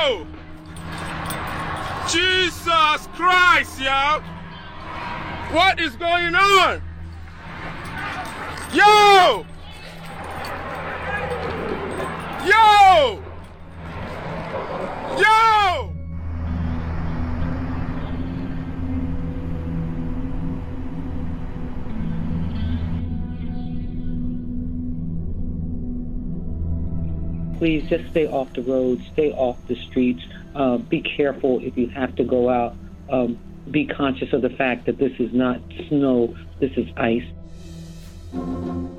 Jesus Christ, yo! What is going on? Yo! Yo! Yo! Please just stay off the roads, stay off the streets. Be careful if you have to go out. Be conscious of the fact that this is not snow, this is ice.